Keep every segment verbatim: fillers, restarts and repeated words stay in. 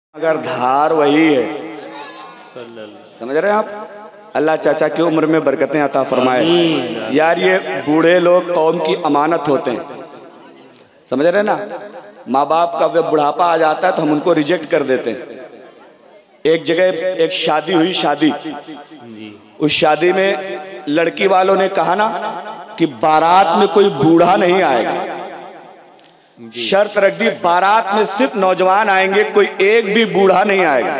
अगर धार वही है, समझ रहे हैं आप। अल्लाह चाचा की उम्र में बरकतें अता फरमाए। यार ये बूढ़े लोग कौम की अमानत होते हैं, समझ रहे हैं ना। माँ बाप का जब बुढ़ापा आ जाता है तो हम उनको रिजेक्ट कर देते हैं। एक जगह एक शादी हुई, शादी उस शादी में लड़की वालों ने कहा ना कि बारात में कोई बूढ़ा नहीं आएगा। शर्त रख दी, बारात में सिर्फ नौजवान आएंगे, कोई एक भी बूढ़ा नहीं आएगा।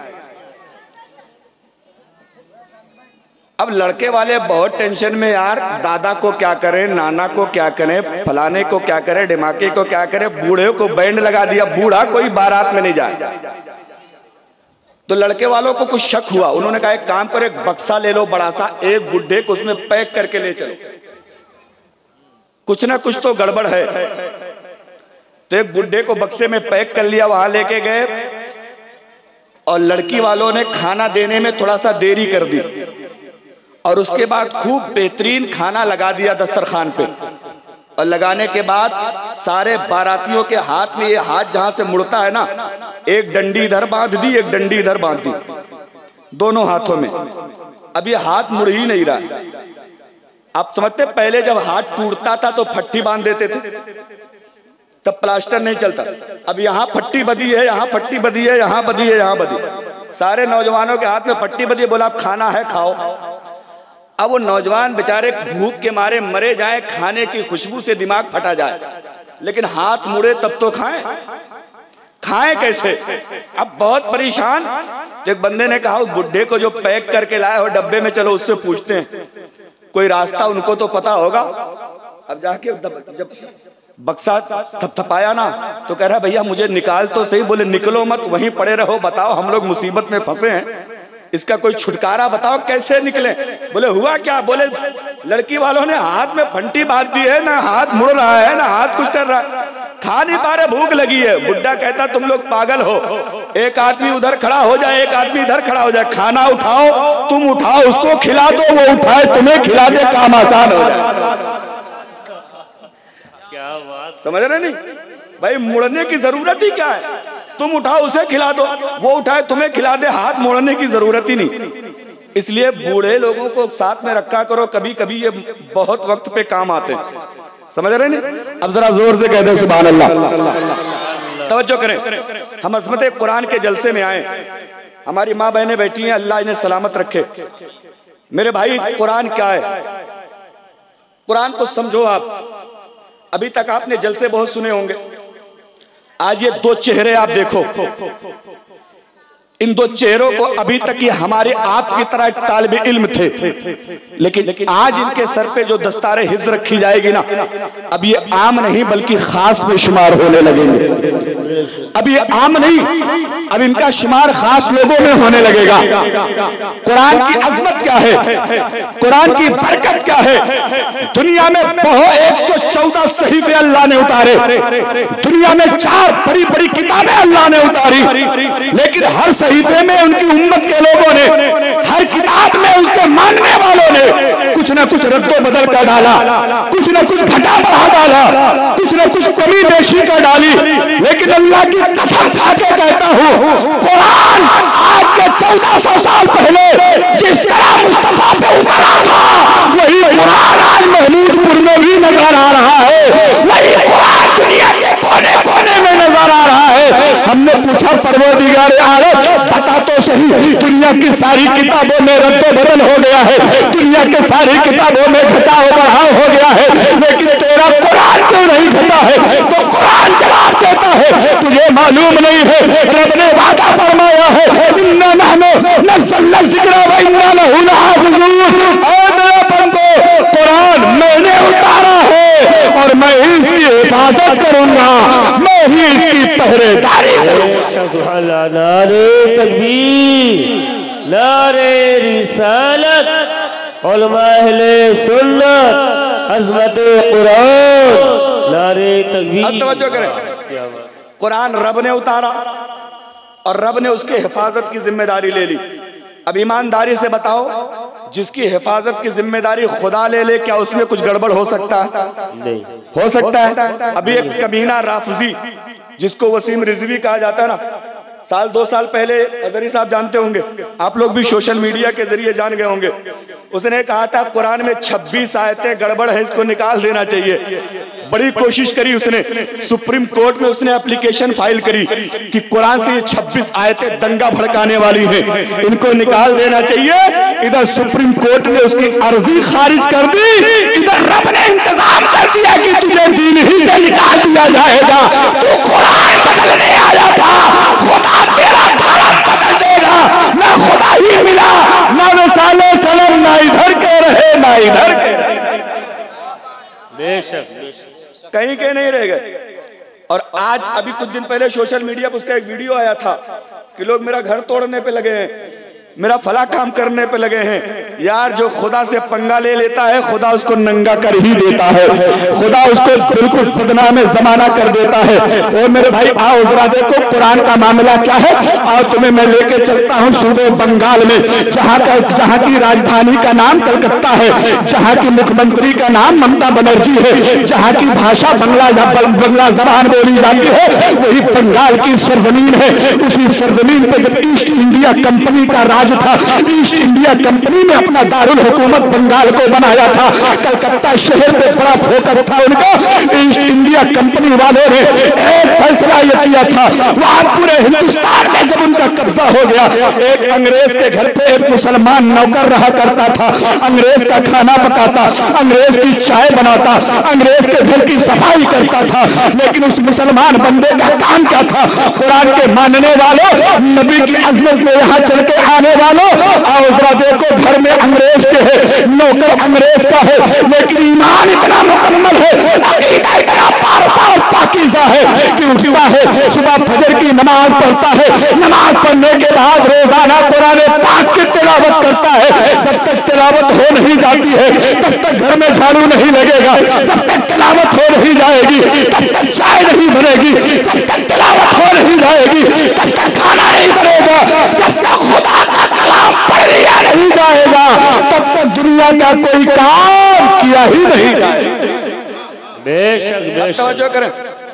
अब लड़के वाले बहुत टेंशन में, यार दादा को क्या करें, नाना को क्या करें, फलाने को क्या करें, ढिमाके को क्या करें। बूढ़े को बैंड लगा दिया, बूढ़ा कोई बारात में नहीं जाए। तो लड़के वालों को कुछ शक हुआ, उन्होंने कहा एक काम करो, एक बक्सा ले लो बड़ा सा, एक बुढ़े को उसमें पैक करके ले चलो, कुछ ना कुछ तो गड़बड़ है। तो एक बुढ़े को बक्से में पैक कर लिया, वहां लेके गए और लड़की वालों ने खाना देने में थोड़ा सा देरी कर दी और उसके बाद खूब बेहतरीन खाना लगा दिया दस्तरखान पे। और लगाने के बाद सारे बारातियों के हाथ में, ये हाथ जहां से मुड़ता है ना, एक डंडी इधर बांध दी, एक डंडी इधर बांध दी, दोनों हाथों में। अब ये हाथ मुड़ ही नहीं रहा। आप समझते पहले जब हाथ टूटता था तो फट्टी बांध देते थे, तब प्लास्टर नहीं चलता। अब यहाँ फट्टी बधी है, यहाँ फट्टी बधी है, यहाँ बधी है, यहाँ बधी। सारे नौजवानों के हाथ में फट्टी बधी है, बोला आप खाना है खाओ। अब वो नौजवान बेचारे भूख के मारे मरे जाए, खाने की खुशबू से दिमाग फटा जाए, लेकिन हाथ मुड़े तब तो खाएं, खाएं कैसे। अब बहुत परेशान। एक बंदे ने कहा उस बुढ़े को जो पैक करके लाए हो डब्बे में, चलो उससे पूछते हैं, कोई रास्ता उनको तो पता होगा। अब जाके जब बक्सा थपथपाया ना तो कह रहा भैया मुझे निकाल तो सही। बोले निकलो मत, वहीं पड़े रहो, बताओ हम लोग मुसीबत में फंसे हैं, इसका कोई छुटकारा बताओ, कैसे निकले। बोले हुआ क्या। बोले लड़की वालों ने हाथ में फंटी बांध दी है, ना हाथ मुड़ रहा है ना हाथ कुछ कर रहा है, खा नहीं पा रहे, भूख लगी है। बुड्ढा कहता तुम लोग पागल हो, एक आदमी उधर खड़ा हो जाए, एक आदमी इधर खड़ा हो जाए, खाना उठाओ, तुम उठाओ, उसको खिला दो, वो उठाए तुम्हें खिला दे, काम आसान हो जाए। क्या बात, समझ रहे नहीं भाई, मुड़ने की जरूरत ही क्या है। तुम उठाओ उसे खिला दो, वो उठाए तुम्हें खिला दे, हाथ मोड़ने की जरूरत ही नहीं। इसलिए बूढ़े लोगों को साथ में रखा करो, कभी कभी ये बहुत वक्त पे काम आते हैं, समझ रहे नहीं। अब जरा जोर से कह दे सुभान अल्लाह। तवज्जो करें, हम अज़मत कुरान के जलसे में आए, हमारी माँ बहनें बैठी हैं, अल्लाह इन्हें सलामत रखे। मेरे भाई कुरान क्या है, कुरान को समझो आप। अभी तक आपने जलसे बहुत सुने होंगे, आज ये दो चेहरे आप देखो, इन दो चेहरों को अभी तक ये हमारे आपकी तरह एक तालिब इल्म थे, लेकिन आज इनके सर पे जो दस्तारे हिफ्ज रखी जाएगी ना, अब ये आम नहीं बल्कि खास में शुमार होने लगेंगे। अब ये आम नहीं, अब इनका शुमार खास लोगों में होने लगेगा। कुरान की अजमत क्या है, कुरान की बरकत क्या है। दुनिया में बहुत एक सौ चौदह सहीफे अल्लाह ने उतारे, दुनिया में चार बड़ी बड़ी किताबें अल्लाह ने उतारी, लेकिन हर सहीफे में उनकी उम्मत के लोगों ने, हर किताब में उसके मानने वालों ने कुछ ना कुछ रद्दो बदल कर डाला, कुछ ना कुछ घटा बढ़ा डाला, कुछ ना कुछ कमी बेशी कर डाली। लेकिन अल्लाह की कसम खा के कहता हूँ, कुरान आज के चौदह सौ साल पहले जिस तरह मुस्तफा पे उतरा था, वही कुरान आज महमूदपुर में भी नजर आ रहा है, वही कुरान दुनिया के कोने कोने में नजर आ रहा है। हमने पूछा परवरदिगार आलम बता तो सही, दुनिया की सारी किताबों में रद्दो बदल हो गया है, दुनिया के सारी किताबों में घटाओ बढ़ाओ हो गया है, लेकिन तेरा कुरान क्यों नहीं घटा है। तो कुरान जवाब देता है, तुझे मालूम नहीं है, रब ने वादा फरमाया है, इन्ना नहनु नज़्ज़लना ज़िक्रा व इन्ना लहू लहाफ़िज़ून। ऐ मेरे बंदो, कुरान मैंने उतारा है और मैं इसकी हिफाजत करूंगा, मैं ही इसकी पहरेदारी करूंगा। सुभान अल्लाह, नारे तकबीर, नारे रिसालत, उलमा अहले सुन्नत, अज़मत कुरान, नारे तकबीर। अब तवज्जो करें, कुरान रब ने उतारा और रब ने उसकी हिफाजत की जिम्मेदारी ले ली। अब ईमानदारी से बताओ, जिसकी हिफाजत की जिम्मेदारी खुदा ले ले, क्या उसमें कुछ गड़बड़ हो सकता है? नहीं हो सकता है। अभी एक कमीना राफजी जिसको वसीम रिजवी कहा जाता है ना, साल दो साल पहले अदरी साहब जानते होंगे, आप लोग भी सोशल मीडिया के जरिए जान गए होंगे, उसने कहा था कुरान में छब्बीस आयतें गड़बड़ है, इसको निकाल देना चाहिए। बड़ी कोशिश करी उसने, सुप्रीम कोर्ट में उसने एप्लीकेशन फाइल करी कि कुरान से ये छब्बीस आयतें दंगा भड़काने वाली हैं, इनको निकाल देना चाहिए। इधर सुप्रीम कोर्ट ने उसकी अर्जी खारिज कर दी, इधर रब ने इंतजाम कर दिया कि तुझे दीन ही से निकाल दिया जाएगा। तू कुरान बदलने आया था, खुदा तेरा धर्म बदल देगा। ना खुदा ही मिला, ना रसूल सल्लल्लाहु ना इधर के रहे ना इधर के रहे, बेशक बेशक कहीं के नहीं रह गए। और आज अभी कुछ दिन पहले सोशल मीडिया पर उसका एक वीडियो आया था कि लोग मेरा घर तोड़ने पे लगे हैं, मेरा फला काम करने पे लगे हैं। यार जो खुदा से पंगा ले लेता है खुदा उसको नंगा कर ही देता है, खुदा उसको बिल्कुल बदनाम जमाना कर देता है। और मेरे भाई आओ जरा देखो कुरान का मामला क्या है। और तुम्हें मैं लेके चलता हूँ सूबे बंगाल में, जहाँ का जहाँ की राजधानी का नाम कलकत्ता है, जहाँ की मुख्यमंत्री का नाम ममता बनर्जी है, जहाँ की भाषा बंगला बंगला जबान बोली जाती है, वही बंगाल की सरजमीन है। उसी सरजमीन पे जब ईस्ट इंडिया कंपनी का राज था, ईस्ट इंडिया कंपनी ने अपना दारुल हुकूमत बंगाल को बनाया था। कलकत्ता शहर पे बड़ा फोकस था उनका। ईस्ट इंडिया कंपनी वालों ने एक फैसला यह किया था, वहां पूरे हिंदुस्तान में जब उनका कब्जा हो गया, एक अंग्रेज के घर पे एक मुसलमान नौकर रहा करता था, अंग्रेज का खाना पकाता, अंग्रेज की चाय बनाता, अंग्रेज के घर की सफाई करता था। लेकिन उस मुसलमान बंदे का काम क्या था? कुरान के मानने वालों, नबी की अजमत में यहाँ चल के आने वालों, आओ जरा देखो घर में अंग्रेज के है, नौकर अंग्रेज का है, लेकिन ईमान इतना मुकम्मल है, अकीदा इतना पारसा और पाकीज़ा है कि उठता है सुबह फजर की नमाज पढ़ता है, नमाज पढ़ने के बाद रोजाना कुरान पाक की तिलावत करता है। जब तक तिलावत हो नहीं जाती है तब तक घर में झाड़ू नहीं लगेगा, जब तक तिलावत हो नहीं जाएगी तब तक चाय नहीं बनेगी, जब तक तिलावत हो नहीं जाएगी तब तक खाना नहीं बनेगा, जब तक खुदा का कलाम पढ़ लिया नहीं जाएगा तब तक दुनिया का कोई काम किया ही नहीं जाएगा। बेशक बेशक करें।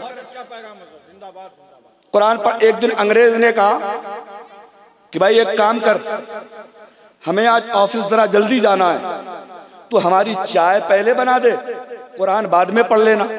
कुरान पर एक दिन अंग्रेज ने कहा कि भाई एक काम कर, हमें आज ऑफिस जरा जल्दी जाना है, तो हमारी चाय पहले बना दे, कुरान बाद में पढ़ लेना,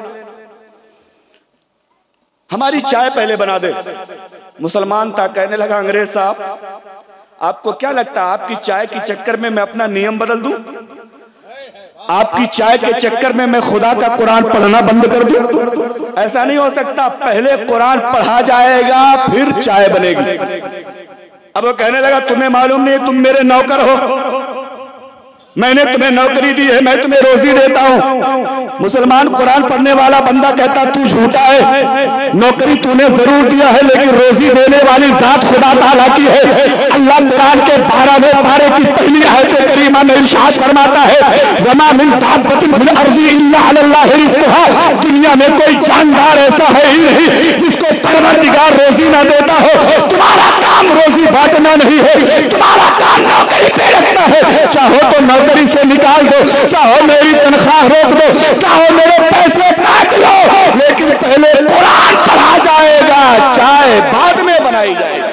हमारी चाय पहले बना दे। मुसलमान था, कहने लगा अंग्रेज साहब आपको क्या लगता है आपकी चाय के चक्कर में मैं अपना नियम बदल दूं? आपकी चाय के चक्कर में मैं खुदा का कुरान पढ़ना बंद कर दूं? ऐसा नहीं हो सकता, पहले कुरान पढ़ा जाएगा फिर चाय बनेगी। अब वो कहने लगा तुम्हें मालूम नहीं तुम मेरे नौकर हो, मैंने तुम्हें नौकरी दी है, मैं तुम्हें रोजी देता हूँ। मुसलमान कुरान पढ़ने वाला बंदा कहता तू झूठा है, नौकरी तूने जरूर दिया है लेकिन रोजी देने वाली जात खुदा ताला की है। अल्लाह कुरान के बारहवें पारे की पहली आयत करीमा में इरशाद फरमाता है वमा मिन दाब्बतिन फिल अर्दि इल्ला अलल्लाहि रिज़्क़ुहा, दुनिया में कोई जानदार ऐसा है ही नहीं जिसको परवरदिगार रोजी ना देता हो। तुम्हारा काम रोजी बांटना नहीं है, तुम्हारा काम नौकरी पे रखना है। चाहो तो नौकरी से निकाल दो, चाहो मेरी तनख्वाह रोक दो, चाहो मेरे पैसे काट लो, लेकिन पहले कुरान पढ़ा जाएगा, चाय बाद में बनाई जाएगी।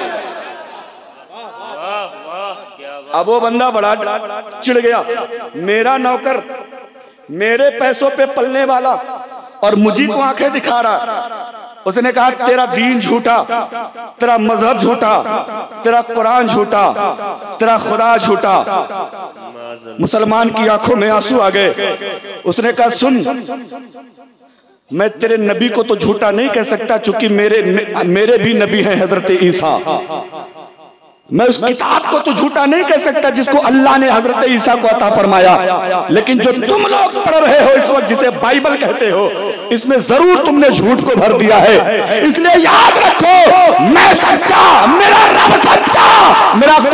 अब वो बंदा बड़ा चिढ़ गया, मेरा नौकर मेरे पैसों पे पलने वाला और मुझे को आंखें दिखा रहा। उसने कहा तेरा दीन झूठा, तेरा मजहब झूठा, तेरा कुरान झूठा, तेरा खुदा झूठा। मुसलमान की आंखों में आंसू आ गए। उसने कहा सुन, मैं तेरे नबी को तो झूठा नहीं कह सकता क्योंकि मेरे मेरे भी नबी हैं हजरत ईसा। मैं उस किताब को तो झूठा नहीं कह सकता जिसको अल्लाह ने हजरत ईसा को अता फरमाया, लेकिन जो तुम लोग पढ़ रहे हो इस वक्त जिसे बाइबल कहते हो, इसमें जरूर तुमने झूठ को भर दिया है। इसलिए याद रखो मैं सच्चा, मेरा रब सच्चा, मेरा कुरान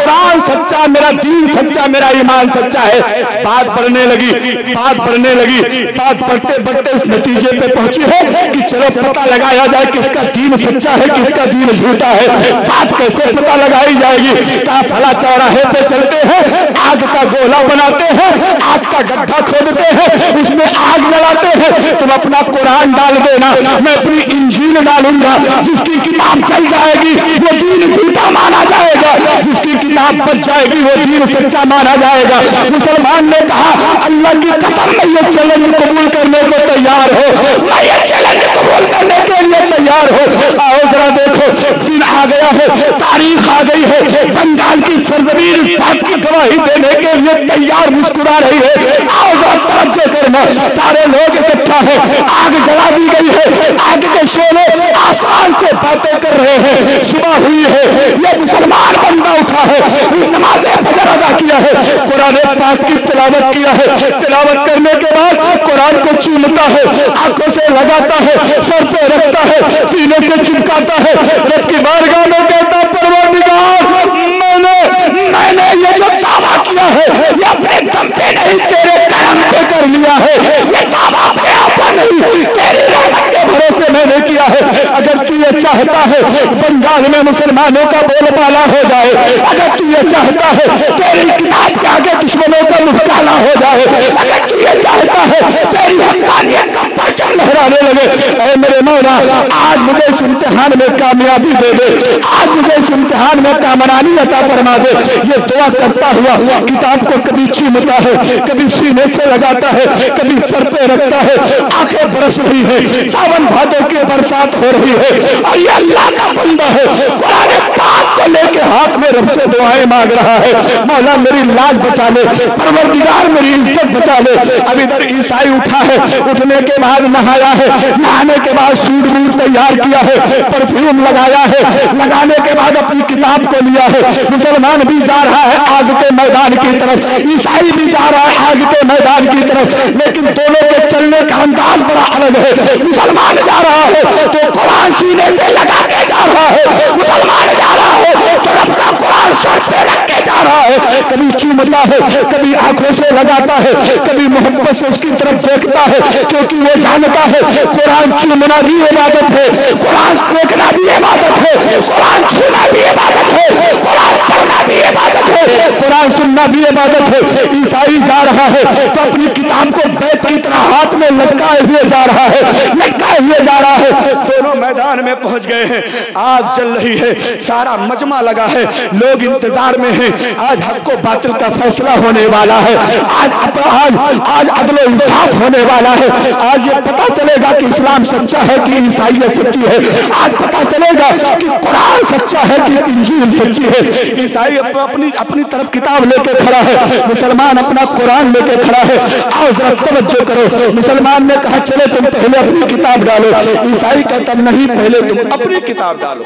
सच्चा, मेरा दीन सच्चा, मेरा ईमान सच्चा है। बात बढ़ने लगी, बात बढ़ने लगी, बात बढ़ते बढ़ते इस नतीजे पे पहुंची है कि चलो पता लगाया जाए किसका दीन सच्चा है, किसका दीन झूठा है। बात कैसे पता लगाई जाएगी? कहा फला चौराहे पे चलते हैं, आग का गोला बनाते हैं, आग का गड्ढा खोदते हैं, उसमें आग जलाते हैं। तुम अपना कुरान डाल देना, मैं अपनी इंजील डालूंगा। जिसकी किताब चल जाएगी वो दीन झूठा माना जाएगा, जिसकी किताब बच जाएगी वो दीन सच्चा माना जाएगा। मुसलमान ने कहा अल्लाह की कसम मैं ये चैलेंज कबूल करने को तैयार हो, मैं ये चैलेंज कबूल करने के लिए तैयार हो। आओ जरा देखो, दिन आ गया है, तारीख आ गई है, बंगाल की सरजमीन इस बात की गवाही देने के लिए तैयार मुस्कुरा रही है। आओ जरा तवज्जो करना, सारे लोग इकट्ठा है, आग जला दी गई है, आग के शोले आसमान से बातें कर रहे हैं। सुबह हुई है, ये मुसलमान बंदा उठा है, नमाज फजर अदा किया है, कुरान पाक की तिलावत किया है, तिलावत करने के बाद कुरान को चूमता है, आंखों से लगाता है, सर पे रखता है, सीने से चिपकाता है, रब की बारगाह में कहता परवरदिगार मैंने मैंने ये जो दावा किया है ये अपने दम पे नहीं तेरे करम पे कर लिया है, ये दावा अपने आप नहीं तेरी रहमत के भरोसे मैंने किया है। अगर तू ये चाहता है बंगाल में मुसलमानों का बोलबाला हो जाए, अगर तू ये चाहता है तेरी किताब के आगे दुश्मनों का मुंह काला हो जाए, अगर तू ये चाहता है तेरी हक्कानियत का परचम लहराने लगे, ऐ मेरे मौला आज मुझे इस इम्तिहान में कामयाबी दे दे, आज मुझे इस इम्तिहान में कामरानी अता फरमा दे। ये दुआ करता हुआ किताब को कभी चूमता है, कभी सीने से लगाता है, कभी सर पे रखता है, आंखें बरस रही है, सावन भादों की बरसात हो रही है और ये अल्लाह का बंदा है, कुरान पाक को लेके हाथ में रब से दुआएं मांग रहा है, मौला मेरी लाज बचा ले, परवरदिगार मेरी इज्जत बचा ले। अब इधर ईसाई उठा है, उठने के बाद नहाया है, नहाने के बाद सूट बूट तैयार किया है, परफ्यूम लगाया है, लगाने के बाद अपनी किताब को लिया है। मुसलमान भी जा रहा है आग के मैदान की तरफ, ईसाई भी जा रहा है आग के मैदान की तरफ, लेकिन दोनों के चलने का अंदाज बड़ा अलग है। मुसलमान जा रहा है तो कुरान सीने से लगा के जा रहा है, मुसलमान जा रहा है तो अपना कुरान सर पे रख के जा रहा है। कभी चूमता है, कभी आंखों से लगाता है, कभी मोहब्बत से उसकी तरफ देखता है, क्योंकि वो जानता है कुरान चूमना भी इबादत है, कुरान देखना भी इबादत है, कुरान छूना भी इबादत है, कुरान पढ़ना भी इबादत है, कुरान सुनना भी इबादत है। ईसाई जा रहा है तो अपनी किताब को बैत की तरह हाथ में लटकाए हुए जा रहा है, लटकाए हुए जा रहा है। दोनों मैदान में पहुंच गए हैं, आग जल रही है, सारा मजमा लगा है, लोग इंतजार में हैं। आज हक को बातिल का फैसला होने वाला है, आज आज आज अदलो इंसाफ होने वाला है। आज ये पता चलेगा कि इस्लाम सच्चा है कि ईसाईयत सच्ची है, आज पता चलेगा कि कुरान सच्चा है कि इंजील सच्ची है। ईसाई अपनी अपनी तरफ किताब लेके खड़ा है, मुसलमान अपना कुरान लेके खड़ा है। आओ जरा तवज्जो करो, मुसलमान ने कहा चले तुम पहले अपनी किताब डालो, ईसाई कहता नहीं पहले तुम अपनी किताब डालो।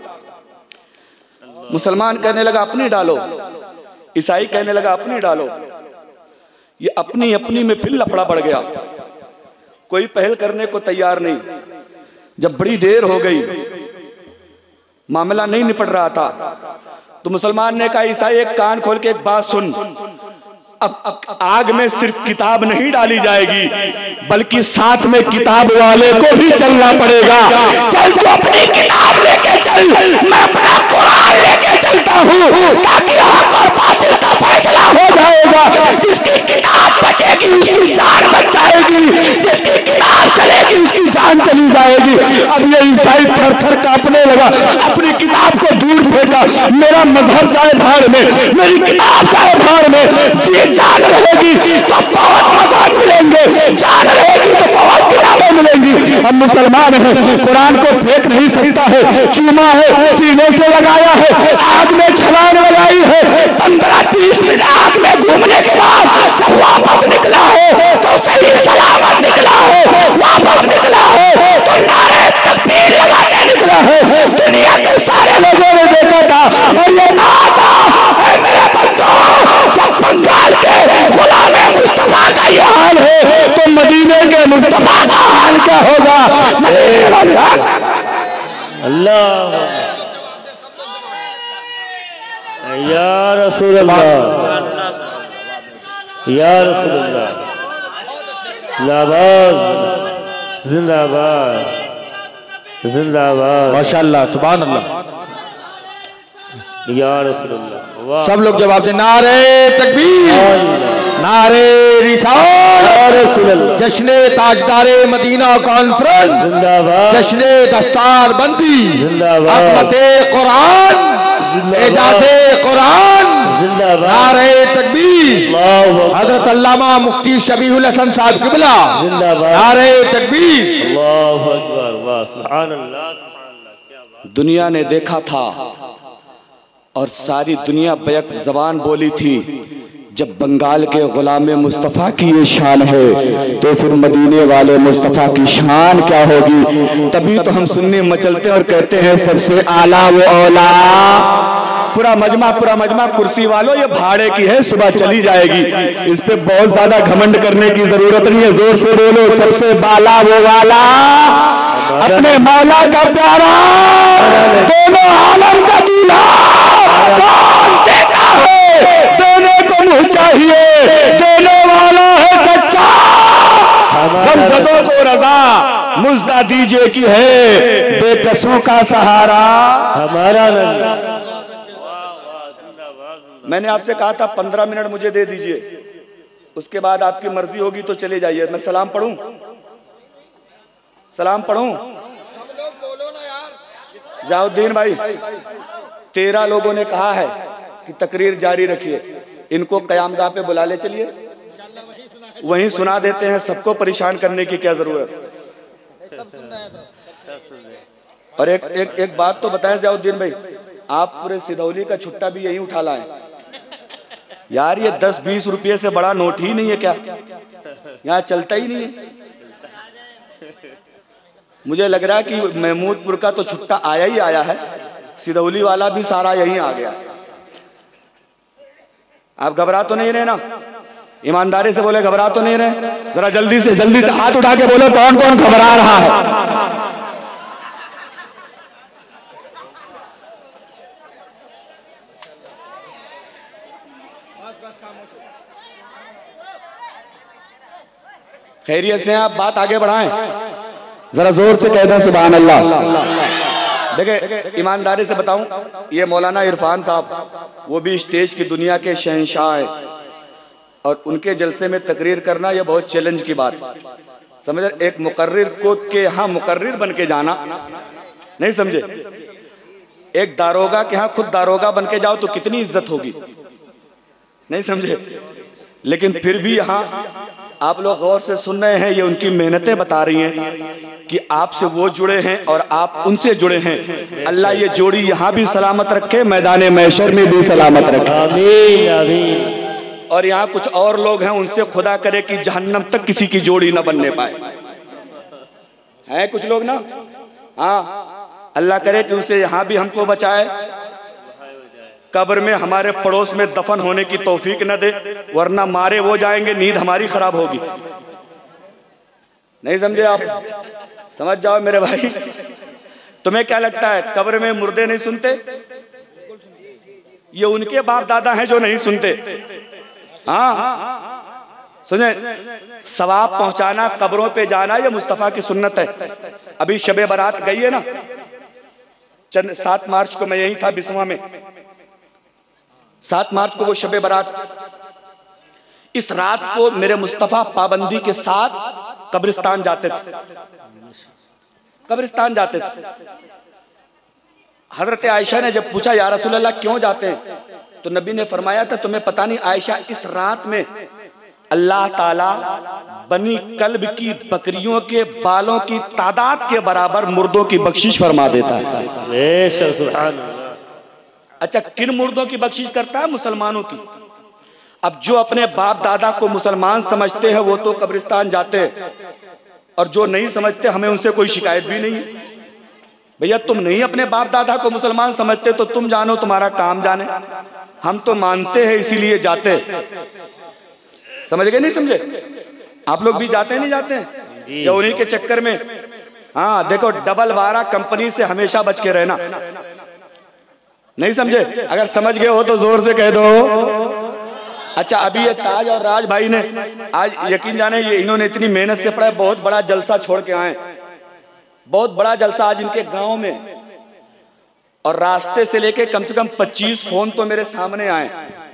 मुसलमान कहने लगा अपनी डालो, ईसाई कहने लगा अपनी डालो। ये अपनी अपनी में फिर लफड़ा बढ़ गया, कोई पहल करने को तैयार नहीं। जब बड़ी देर हो गई, मामला नहीं निपट रहा था, तो मुसलमान ने कहा ईसाई एक कान खोल के एक बात सुन, अब, अब आग में सिर्फ किताब नहीं डाली जाएगी, बल्कि साथ में किताब वाले को भी चलना पड़ेगा। चल तो अपनी किताब लेके चल, मैं अपना कुरान लेके चलता हूँ, ताकि हक और बातिल का फैसला हो जाएगा। जिसकी किताब बचेगी उसकी जान बच जाएगी, जिसकी किताब चलेगी उसकी जान चली जाएगी। अब ये ईसाई थर थर कांपने लगा, अपनी किताब को दूर फेंका। मेरा मजहब चाहे भाड़ में, मेरी किताब चाहे भाड़ में, जी जान रहेगी तो बहुत मजाक मिलेंगे, जान रहेगी तो बहुत किताबें मिलेंगी। हम मुसलमान हैं, कुरान को फेंक नहीं सकता है, चूमा है, सीने से लगाया है, आग में छलांग लगाई है, पंद्रह बीस मिनट आग में घूमने के बाद जब वापस निकला है तो सही सलामत निकला है, वापस निकला है तो नारे तकबीर लगाते निकला है। दुनिया के सारे लोगों ने देखा था और ये कहा था मेरे बंदो, जब बंगाल के गुलाम मुस्तफा का ये हाल है तो मदीने के मुस्तफा का हाल क्या होगा। अल्लाह या रसूल अल्लाह, या रसूल अल्लाह, जिंदाबाद जिंदाबाद जिंदाबाद, माशाअल्लाह, सुभान अल्लाह। या रसूल अल्लाह, सब लोग जवाब दे, नारे तकबीर, नारे रिसालत, जश्ने ताजदारे मदीना कॉन्फ्रेंस जिंदाबाद, जश्ने दस्तार बंदी जिंदाबाद, अज़मते कुरान, एजाज़े कुरान जिंदाबाद, नारे तकबीर, हज़रत अल्लामा मुफ्ती शबीहुल हसन साहब क़िबला जिंदाबाद, नारे तकबीर, अल्लाहु अकबर, वाह सुभान अल्लाह, सुभान अल्लाह, क्या बात। दुनिया ने देखा था और सारी दुनिया बैक जबान बोली थी, जब बंगाल के गुलाम मुस्तफ़ा की ये शान है तो फिर मदीने वाले मुस्तफ़ा की शान क्या होगी। तभी तो हम सुन्नी मचलते और कहते हैं सबसे आला वो औला। पूरा मजमा पूरा मजमा कुर्सी वालों ये भाड़े की है, सुबह चली जाएगी, इस पे बहुत ज्यादा घमंड करने की जरूरत नहीं है। जोर से बोलो, सबसे बाला वो वाला, अपने मौला का प्यारा, दोनों आलम का दूल्हा कौन देता है, देने को मुँह चाहिए, देने वाला है सच्चा। गमज़दों को रजा मुज़्दा दीजिए की है, बेकसों का सहारा हमारा नबी। मैंने आपसे कहा था पंद्रह मिनट मुझे दे दीजिए, उसके बाद आपकी मर्जी होगी तो चले जाइए। मैं सलाम पढ़ूं, सलाम पढ़ूं? जाउद्दीन भाई, तेरह लोगों ने कहा है कि तकरीर जारी रखिए, इनको कयामगाह पे बुला ले चलिए, वहीं सुना देते हैं, सबको परेशान करने की क्या जरूरत। और एक एक एक बात तो बताएं जाउद्दीन भाई, आप पूरे सिधौली का छुट्टा भी यहीं उठा लाएं यार, ये दस बीस रुपये से बड़ा नोट ही नहीं है क्या, यहाँ चलता ही नहीं है। मुझे लग रहा है कि महमूदपुर का तो छुट्टा आया ही आया है, सिधौली वाला भी सारा यहीं आ गया। आप घबरा तो नहीं रहे ना? ईमानदारी से बोले, घबरा तो नहीं रहे? जरा जल्दी से जल्दी से हाथ उठा के बोलो कौन कौन घबरा रहा है। खैरियत से आप बात आगे बढ़ाएं, जरा जोर से कह दें सुभान अल्लाह। देखिए ईमानदारी से बताऊं, ये मौलाना इरफान साहब वो भी स्टेज की दुनिया के शहंशाह हैं, और उनके जलसे में तकरीर करना ये बहुत चैलेंज की बात समझ। एक मुकर्रिर को के यहाँ मुकर्रिर बन के जाना नहीं समझे, एक दारोगा के यहाँ खुद दारोगा बन के जाओ तो कितनी इज्जत होगी, नहीं समझे। लेकिन फिर भी यहाँ आप लोग गौर से सुन रहे हैं, ये उनकी मेहनतें बता रही हैं कि आपसे वो जुड़े हैं और आप उनसे जुड़े हैं। अल्लाह ये जोड़ी यहाँ भी सलामत रखे, मैदान महशर में भी सलामत रखे, आमीन आमीन। और यहाँ कुछ और लोग हैं, उनसे खुदा करे कि जहन्नम तक किसी की जोड़ी न बनने पाए। हैं कुछ लोग ना, हाँ, अल्लाह करे कि उनसे यहाँ भी हमको बचाए, कब्र में हमारे पड़ोस में दफन होने की तौफीक न दे, वरना मारे वो जाएंगे, नींद हमारी खराब होगी। नहीं समझे आप? समझ जाओ मेरे भाई। तुम्हें क्या लगता है कब्र में मुर्दे नहीं सुनते? ये उनके बाप दादा हैं जो नहीं सुनते। हाँ सुने, सवाब पहुंचाना, कब्रों पे जाना, ये मुस्तफा की सुन्नत है। अभी शबे बारात गई है ना, चंद सात मार्च को मैं यही था बिस्वा में, सात मार्च को वो शबे बारात। इस रात को मेरे मुस्तफा पाबंदी के साथ कब्रिस्तान जाते थे, कब्रिस्तान जाते थे। हजरत आयशा ने जब पूछा या रसूल अल्लाह क्यों जाते हैं, तो नबी ने फरमाया था तुम्हें पता नहीं आयशा, इस रात में अल्लाह ताला बनी कल्ब की बकरियों के बालों की तादाद के बराबर मुर्दों की बख्शिश फरमा देता है। बेशक सुभान अल्लाह। अच्छा, किन मुर्दों की बख्शिश करता है? मुसलमानों की। अब जो अपने बाप दादा को मुसलमान समझते हैं वो तो कब्रिस्तान जाते हैं, और जो नहीं समझते हमें उनसे कोई शिकायत भी नहीं है। भैया तुम नहीं अपने बाप दादा को मुसलमान समझते तो तुम जानो, तुम्हारा काम जाने। हम तो मानते हैं इसीलिए जाते। समझ गए नहीं समझे? आप लोग भी जाते हैं नहीं जाते हैं? या उन्हीं के चक्कर में? हाँ देखो, डबल बारह कंपनी से हमेशा बच के रहना। नहीं समझे? अगर समझ गए हो तो जोर से कह दो। अच्छा, अभी ये ताज और राज भाई ने आज यकीन जाने ये इन्होंने इतनी मेहनत से पढ़ा, बहुत बड़ा जलसा छोड़ के आए, बहुत बड़ा जलसा आज इनके गांव में, और रास्ते से लेके कम से कम पच्चीस फोन तो मेरे सामने आए।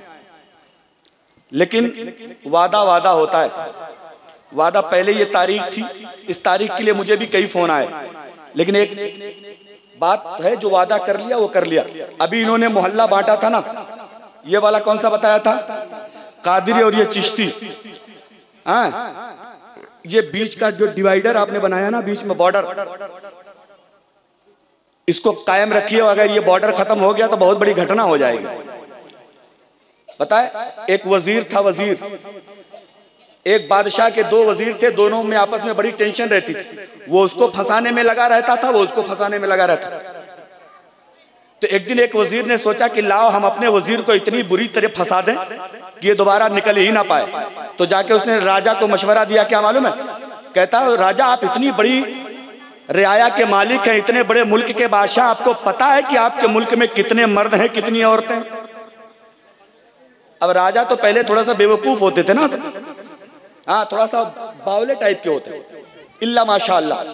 लेकिन वादा वादा होता है, वादा पहले ये तारीख थी, इस तारीख के लिए मुझे भी कई फोन आए, लेकिन एक बात है जो वादा कर लिया वो कर लिया। अभी इन्होंने मोहल्ला बांटा था ना, ये वाला कौन सा बताया था, कादरी और ये चिश्ती, हाँ, ये बीच का जो डिवाइडर आपने बनाया ना, बीच में बॉर्डर, इसको कायम रखिए। अगर ये बॉर्डर खत्म हो गया तो बहुत बड़ी घटना हो जाएगी। पता है, एक वजीर था, वजीर, एक बादशाह के दो वजीर थे, दोनों में आपस में बड़ी टेंशन रहती थी। वो उसको फंसाने में लगा रहता था, वो उसको फंसाने में लगा रहता था। तो एक दिन एक वजीर ने सोचा कि लाओ हम अपने वजीर को इतनी बुरी तरह फंसा दें कि ये दोबारा निकल ही ना पाए। तो जाके उसने राजा को मशवरा दिया, क्या मालूम है, कहता राजा आप इतनी बड़ी रियाया के मालिक हैं, इतने बड़े मुल्क के बादशाह, आपको पता है कि आपके मुल्क में कितने मर्द हैं, कितनी औरतें? अब राजा तो पहले थोड़ा सा बेवकूफ होते थे ना, हाँ, थोड़ा सा बावले टाइप के होते हैं, इल्ला माशाअल्लाह।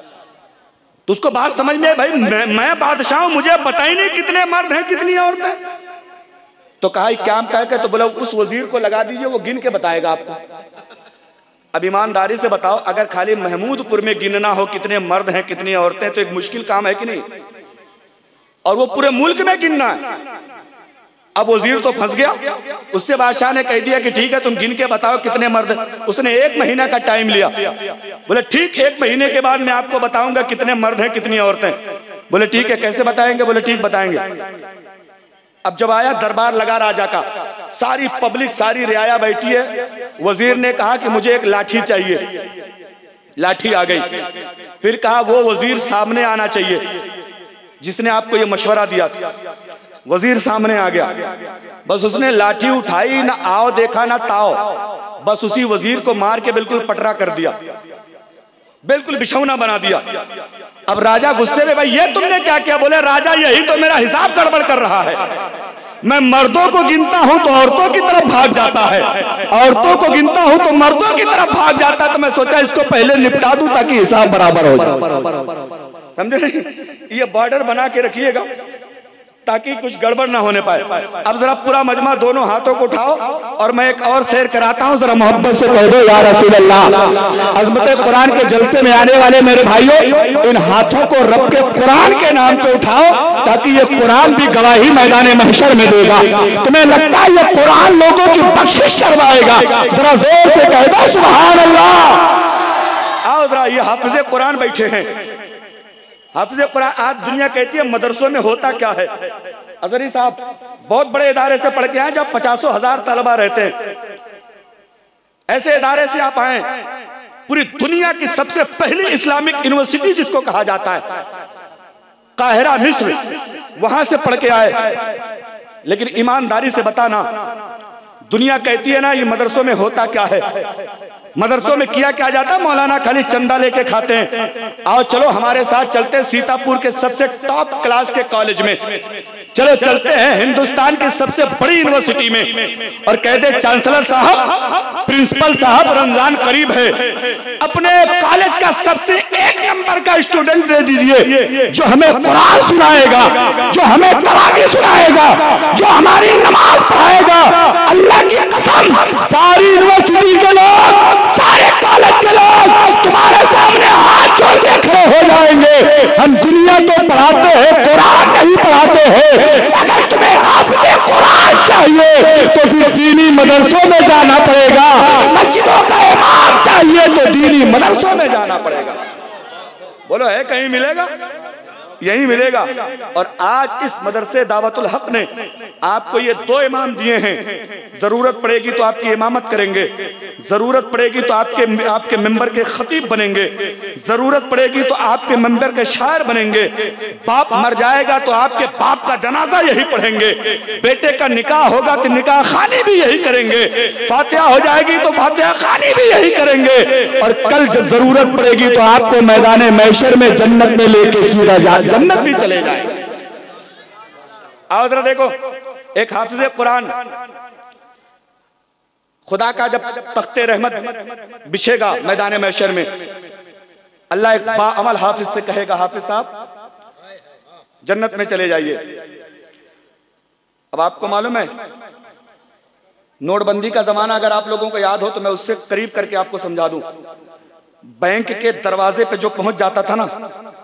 तो उसको बात समझ में, भाई मैं, मैं बादशाह हूं, मुझे पता ही नहीं कितने मर्द हैं कितनी औरतें। तो कहा क्या कह के, तो बोला उस वजीर को लगा दीजिए, वो गिन के बताएगा आपको। अब ईमानदारी से बताओ, अगर खाली महमूदपुर में गिनना हो कितने मर्द हैं कितनी औरतें, तो एक मुश्किल काम है कि नहीं, और वो पूरे मुल्क में गिनना है। अब वजीर तो फंस गया, उससे बादशाह ने कह दिया कि ठीक है तुम गिन के बताओ कितने मर्द। उसने एक महीना का टाइम लिया, बोले ठीक, एक महीने के बाद मैं आपको बताऊंगा कितने मर्द हैं कितनी औरतें। बोले ठीक है, कैसे बताएंगे? बोले ठीक बताएंगे। अब जब आया, दरबार लगा राजा का, सारी पब्लिक सारी रियाया बैठी है। वजीर ने कहा कि मुझे एक लाठी चाहिए, लाठी आ गई। फिर कहा वो वजीर सामने आना चाहिए जिसने आपको ये मशवरा दिया था। वजीर सामने आ गया, बस उसने लाठी उठाई, ना आओ देखा ना ताओ, बस उसी वजीर को मार के बिल्कुल पटरा कर दिया, बिल्कुल बिछौना बना दिया। अब राजा गुस्से में, भाई ये तुमने क्या किया? बोले राजा यही तो मेरा हिसाब गड़बड़ कर रहा है, मैं मर्दों को गिनता हूं तो औरतों की तरफ भाग जाता है, औरतों को गिनता हूं तो मर्दों की तरफ भाग जाता है। तो मैं सोचा इसको पहले निपटा दूं ताकि हिसाब बराबर हो जाए। समझे? ये बॉर्डर बना के रखिएगा ताकि कुछ गड़बड़ ना होने पाए। अब जरा पूरा मजमा दोनों हाथों को उठाओ और मैं एक और शेर कराता हूं, जरा मोहब्बत से कह दो या रसूल अल्लाह। अज़मत कुरान के जलसे में आने वाले मेरे भाइयों, इन हाथों को रब के कुरान के नाम पे उठाओ ताकि ये कुरान भी गवाही मैदान महशर में देगा। तुम्हें लगता है ये कुरान लोगों की बख्शिश करवाएगा? जरा जोर से कह दो सुभान अल्लाह। आओ जरा, ये हाफिज़े कुरान बैठे हैं, हाफिज़े कुरान। आज दुनिया कहती है मदरसों में होता क्या है। अजहरी साहब बहुत बड़े इदारे से पढ़ के आए जब पचासों हजार तलबा रहते हैं। ऐसे इदारे से आप आए, पूरी दुनिया की सबसे पहली इस्लामिक यूनिवर्सिटी जिसको कहा जाता है, काहिरा मिस्र, वहां से पढ़ के आए। लेकिन ईमानदारी से बताना, दुनिया कहती है ना ये मदरसों में होता क्या है, मदरसों में किया क्या जाता है? मौलाना खाली चंदा लेके खाते हैं। आओ चलो हमारे साथ चलते हैं सीतापुर के सबसे टॉप क्लास के कॉलेज में, चलो चलते हैं हिंदुस्तान की सबसे बड़ी यूनिवर्सिटी में, और कहते चांसलर साहब, प्रिंसिपल साहब, रमजान करीब है, अपने कॉलेज का सबसे एक नंबर का स्टूडेंट दे दीजिए जो हमें कुरान सुनाएगा, जो हमें तरावी सुनाएगा, जो हमारी नमाज पढ़ाएगा। अल्लाह की कसम, सारी यूनिवर्सिटी के लोग, सारे कॉलेज के लोग तुम्हारे सामने हाथ जोड़ के खड़े हो जाएंगे। हम दुनिया तो पढ़ाते हैं, कुरान नहीं पढ़ाते हैं। अगर तुम्हें हाफिज़े कुरान चाहिए तो फिर दीनी मदरसों में जाना पड़ेगा, मस्जिदों का इमाम चाहिए तो दीनी मदरसों में जाना पड़ेगा। बोलो है कहीं मिलेगा? यही मिलेगा। और आज इस मदरसे दावतुल हक ने आपको ये दो इमाम दिए हैं, जरूरत पड़ेगी तो आपकी इमामत करेंगे, जरूरत पड़ेगी तो आपके आपके मेंबर के खतीब बनेंगे, जरूरत पड़ेगी तो आपके मेंबर के शायर बनेंगे। बाप मर जाएगा तो आपके बाप का जनाजा यही पढ़ेंगे, बेटे का निकाह होगा तो निकाह खानी भी यही करेंगे, फातिहा हो जाएगी तो फातिहा खानी भी यही करेंगे, और कल जब जरूरत पड़ेगी तो आपको मैदान महशर में जन्नत में लेके सीधा जा जन्नत भी चले जाएंगे। आओ जरा देखो, एक हाफिज कुरान, खुदा का जब तख्ते रहमत बिछेगा मैदान महशर में, अल्लाह एक बाअमल हाफिज से कहेगा, हाफिज साहब जन्नत में चले जाइए। अब आपको मालूम है, नोटबंदी का जमाना अगर आप लोगों को याद हो तो मैं उससे करीब करके आपको समझा दूं। बैंक के दरवाजे पे जो पहुंच जाता था ना,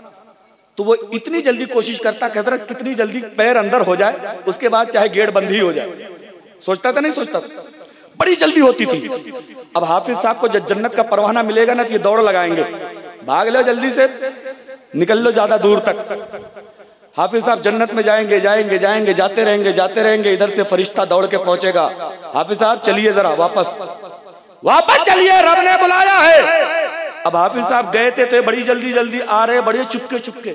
तो वो इतनी जल्दी कोशिश करता कि हजरत कितनी जल्दी पैर अंदर हो जाए, उसके बाद चाहे गेट बंद ही हो जाए। सोचता था नहीं सोचता, बड़ी जल्दी होती थी। अब हाफिज साहब को जब जन्नत का परवाना मिलेगा ना, तो ये दौड़ लगाएंगे, भाग लो जल्दी से, निकल लो ज्यादा दूर तक। हाफिज साहब जन्नत में जाएंगे जाएंगे जाएंगे, जाते रहेंगे जाते रहेंगे, इधर से फरिश्ता दौड़ के पहुंचेगा, हाफिज साहब चलिए जरा वापस वापस चलिए, रब ने बुलाया है। अब हाफिज साहब गए थे तो ये बड़ी जल्दी जल्दी आ रहे, बड़े चुपके चुपके,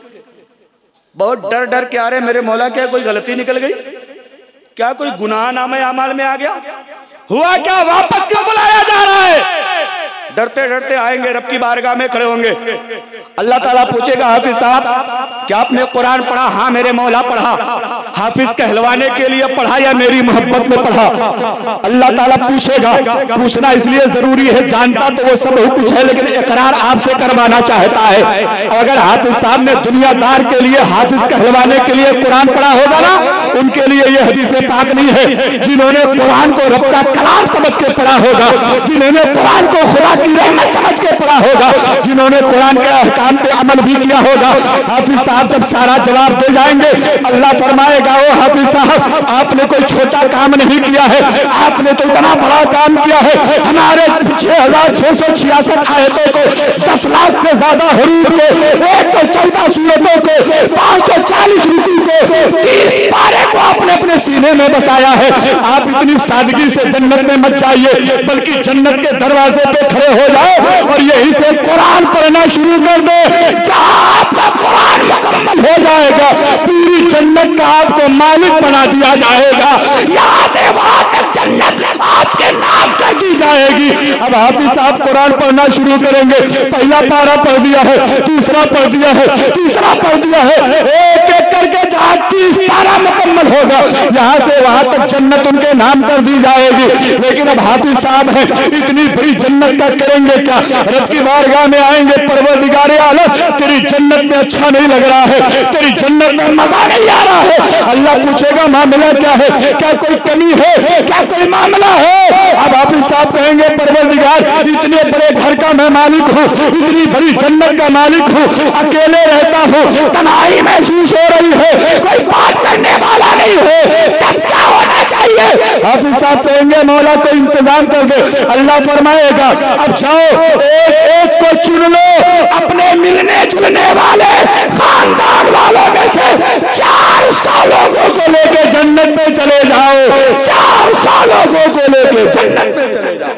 बहुत डर डर के आ रहे, मेरे मौला क्या कोई गलती निकल गई, क्या कोई गुनाह नामे अमाल में आ गया, हुआ क्या, वापस क्यों बुलाया जा रहा है। डरते डरते आएंगे, रब की बारगाह में खड़े होंगे, अल्लाह ताला पूछेगा, हाफिज साहब क्या आपने कुरान पढ़ा? हाँ मेरे मौला पढ़ा। हाफिज कहलवाने के लिए पढ़ा या मेरी मोहब्बत में पढ़ा? अल्लाह ताला पूछेगा, पूछना इसलिए जरूरी है, जानता तो वो सब कुछ है, लेकिन इकरार आपसे करवाना चाहता है। अगर हाफिज साहब ने दुनियादार के लिए हाफिज कहलवाने के लिए कुरान पढ़ा होगा ना, उनके लिए ये हदीस पाक नहीं है। जिन्होंने कुरान को रब का कलाम समझ के पढ़ा होगा, जिन्होंने कुरान को खुदा की रहमत समझ के पढ़ा होगा, जिन्होंने कुरान के अहकाम पे अमल भी किया होगा, हाफिज साहब जब सारा जवाब दे जाएंगे, अल्लाह फरमाएगा, ओ हाफिज साहब आपने कोई छोटा काम नहीं किया है, आपने तो इतना बड़ा काम किया है। हमारे छह हजार छह सौ छियासठ आयतों को, दस लाख से ज्यादा हरूफ को, एक सौ चौदह सूरतों को, पाँच सौ चालीस रुकू को, तीस पारे को आपने अपने सीने में बसाया है। आप इतनी सादगी से जन्नत में मत जाइए, बल्कि जन्नत के दरवाजे पे खड़े हो जाओ और यहीं से कुरान पढ़ना शुरू कर दो। जहां आपका कुरान मुकम्मल हो जाएगा, पूरी जन्नत का आपको मालिक बना दिया जाएगा। यहाँ से वहां तक जन्नत आपके नाम कर दी जाएगी। अब हाफिज साहब कुरान पढ़ना शुरू करेंगे, पहला पारा पढ़ दिया है, दूसरा पढ़ दिया है, तीसरा पढ़ दिया है, एक एक करके जहाँ तीस पारा मुकम्मल होगा, यहाँ से वहां तक जन्नत उनके नाम कर दी जाएगी। लेकिन अब हाफिज साहब है, इतनी बड़ी जन्नत का करेंगे क्या? रब की बारगाह में आएंगे, परवरदिगारे आलम तेरी जन्नत में अच्छा नहीं लग रहा है, तेरी जन्नत में मजा नहीं आ रहा है। अल्लाह पूछेगा मामला क्या है, क्या कोई कमी है, क्या कोई मामला है? अब हाफिज साहब कहेंगे, परवरदिगार इतने बड़े घर का मैं मालिक हूँ, इतनी बड़ी जन्नत का मालिक हूँ, अकेले रहता हूँ, तन्हाई महसूस हो रही है, कोई बात करने वाला नहीं है, तब क्या होना चाहिए? हाफिज साहब कहेंगे, मौला को इंतजाम कर दे। अल्लाह फरमाएगा, अब जाओ एक एक को चुन लो, अपने मिलने जुलने वाले खानदान वालों में से चार सौ लोगों को लेके जन्नत में चले जाओ, चार सौ लोगों को लेके जन्नत में चले जाओ।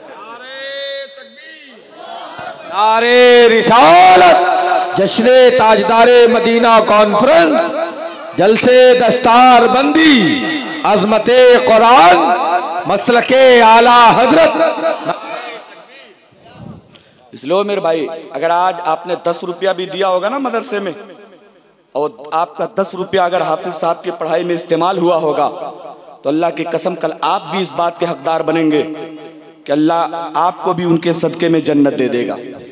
नारे रिसालत, जश्ने ताजदारे मदीना कॉन्फ्रेंस, जलसे दस्तार बंदी, अजमते कुरान, मसलके आला हजरत। इसलिए मेरे भाई, अगर आज आपने दस रुपया भी दिया होगा ना मदरसे में, और आपका दस रुपया अगर हाफिज साहब की पढ़ाई में इस्तेमाल हुआ होगा, तो अल्लाह की कसम कल आप भी इस बात के हकदार बनेंगे कि अल्लाह आपको भी उनके सदके में जन्नत दे देगा।